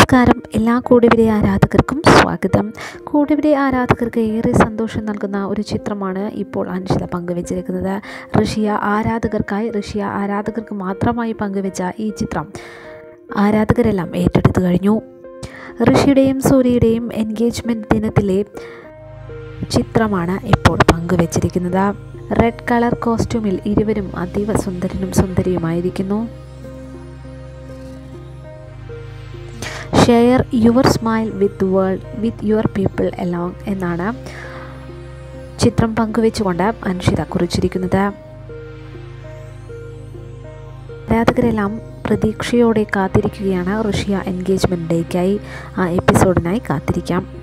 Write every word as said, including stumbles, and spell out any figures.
നമസ്കാരം, എല്ലാ കൂടെവിടെ ആരാധകർക്കും സ്വാഗതം. കൂടെവിടെ ആരാധകർക്ക് ഏറെ സന്തോഷം നൽകുന്ന ഒരു ചിത്രമാണ് ഇപ്പോൾ അൻഷിത പങ്കുവച്ചിരിക്കുന്നത്. ഋഷിയ ആരാധകർക്കായി ഋഷിയ ആരാധകർക്ക് മാത്രമായി പങ്കുവച്ച ഈ ചിത്രം ആരാധകരെല്ലാം ഏറ്റെടുത്തു കഴിഞ്ഞു. ഋഷിയുടെയും സൂര്യയുടെയും എൻഗേജ്മെൻറ്റ് ദിനത്തിലെ ചിത്രമാണ് ഇപ്പോൾ പങ്കുവച്ചിരിക്കുന്നത്. റെഡ് കളർ കോസ്റ്റ്യൂമിൽ ഇരുവരും അതീവ സുന്ദരനും സുന്ദരിയുമായിരിക്കുന്നു. Share your smile with world with your people along എന്നാണ് ചിത്രം പങ്കുവെച്ചുകൊണ്ട് അൻഷിത കുറിച്ചിരിക്കുന്നത്. ആരാധകരെല്ലാം പ്രതീക്ഷയോടെ കാത്തിരിക്കുകയാണ് ഋഷിയ എൻഗേജ്മെൻറ്റ് ഡേക്കായി. ആ എപ്പിസോഡിനായി കാത്തിരിക്കാം.